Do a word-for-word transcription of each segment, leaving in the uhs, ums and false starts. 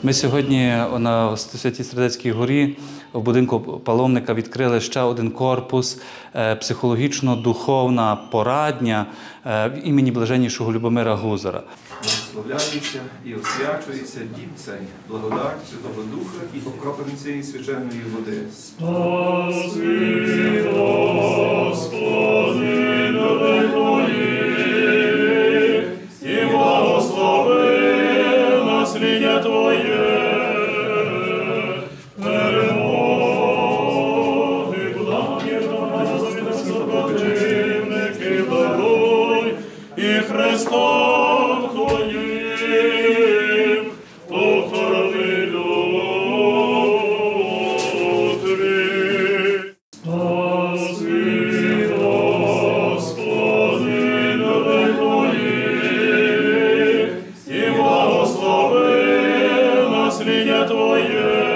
Ми сьогодні на Святій Сердецькій горі в будинку паломника відкрили ще один корпус психологічно-духовна порадня в імені Блаженнішого Любомира Гузара. Благословляється і освячується дім цей, благодать Святого Духа і окроплення цієї священної води. Спаси, Господи, люди Твої, і благослови насліддя Твоє, перемоги, благодать, сподобчинники, даруй, і Христом Твоїм охорони лютрі. Спаси, Господи, люди Твої, і благослови насліддя Твоє,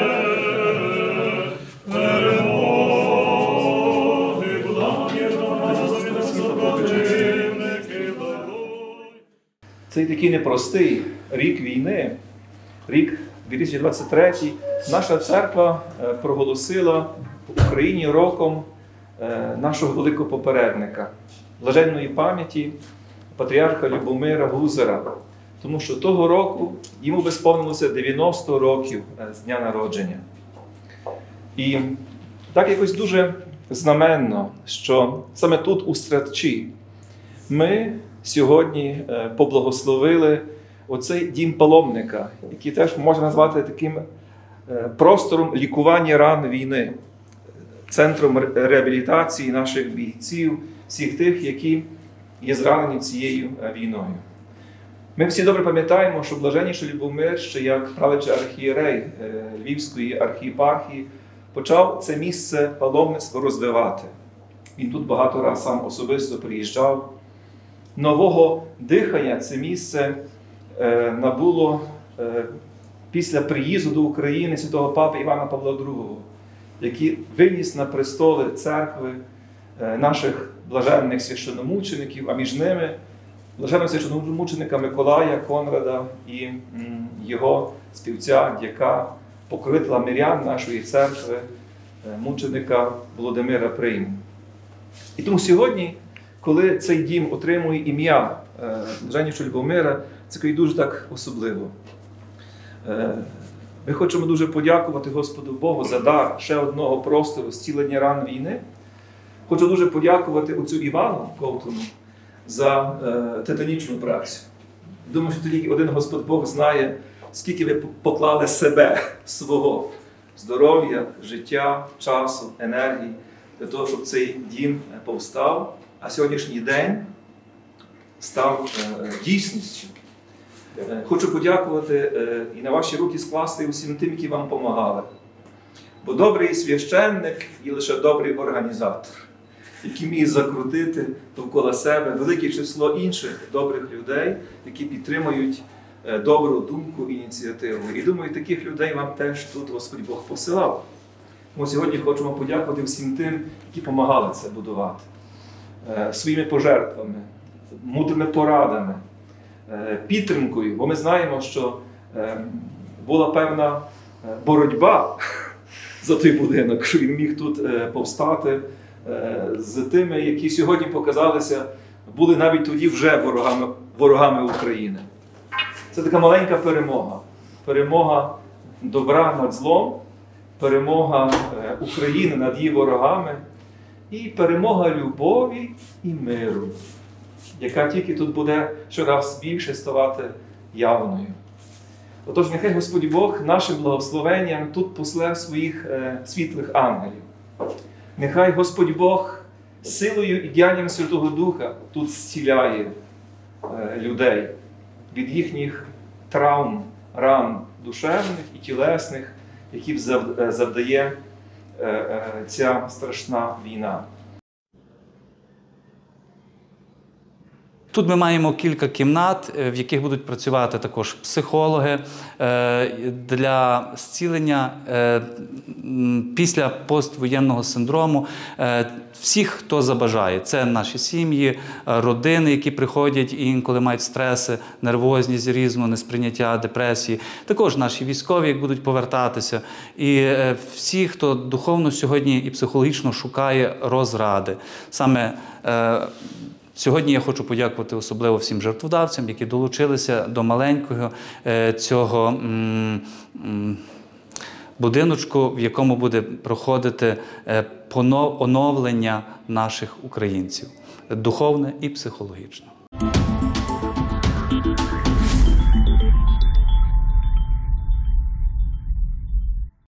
перемоги, благодать, сподобчинники, даруй. Цей такий непростий рік війни, рік дві тисячі двадцять третій, наша церква проголосила в Україні роком нашого великого попередника, блаженної пам'яті патріарха Любомира Гузара. Тому що того року йому висповнилося дев'яносто років з дня народження. І так якось дуже знаменно, що саме тут, у Стратчі, ми сьогодні поблагословили оцей дім паломника, який теж можна назвати таким простором лікування ран війни, центром реабілітації наших бійців, всіх тих, які є зранені цією війною. Ми всі добре пам'ятаємо, що Блаженніший Любомир, ще як правлячий архієрей Львівської архієпархії, почав це місце паломництва розвивати. Він тут багато разів сам особисто приїжджав. Нового дихання це місце е, набуло е, після приїзду до України святого папи Івана Павла другого, який виніс на престоли церкви е, наших блаженних священномучеників, а між ними блаженного священомученика Миколая Конрада і м, його співця, дяка, покровителя мирян нашої церкви, е, мученика Володимира Прийму. І тому сьогодні, коли цей дім отримує ім'я Блаженнішого Любомира, це дуже так особливо. Ми хочемо дуже подякувати Господу Богу за дар ще одного простору зцілення ран війни. Хочу дуже подякувати отцю Івану Ковтуну за титанічну працю. Думаю, що тільки один Господь Бог знає, скільки ви поклали себе, свого здоров'я, життя, часу, енергії, для того, щоб цей дім повстав, а сьогоднішній день став е, дійсністю. Е, хочу подякувати е, і на ваші руки скласти усім тим, які вам допомагали. Бо добрий священник і лише добрий організатор, який міг закрутити довкола себе велике число інших добрих людей, які підтримують е, добру думку і ініціативу. І думаю, таких людей вам теж тут Господь Бог посилав. Ми сьогодні хочемо подякувати всім тим, які допомагали це будувати. Е, своїми пожертвами, мудрими порадами, е, підтримкою. Бо ми знаємо, що е, була певна боротьба за той будинок, що він міг тут е, повстати е, з тими, які сьогодні показалися, були навіть тоді вже ворогами, ворогами України. Це така маленька перемога. Перемога добра над злом, перемога України над її ворогами і перемога любові і миру, яка тільки тут буде щораз більше ставати явною. Отож, нехай Господь Бог нашим благословенням тут после своїх е, світлих ангелів. Нехай Господь Бог силою і діянням Святого Духа тут зціляє е, людей від їхніх травм, ран душевних і тілесних, які завдає ця страшна війна. Тут ми маємо кілька кімнат, в яких будуть працювати також психологи для зцілення після поствоєнного синдрому всіх, хто забажає. Це наші сім'ї, родини, які приходять і інколи мають стреси, нервозність різну, несприйняття, депресії. Також наші військові, як будуть повертатися. І всі, хто духовно сьогодні і психологічно шукає розради. Саме сьогодні я хочу подякувати особливо всім жертводавцям, які долучилися до маленького цього будиночку, в якому буде проходити оновлення наших українців, духовне і психологічне.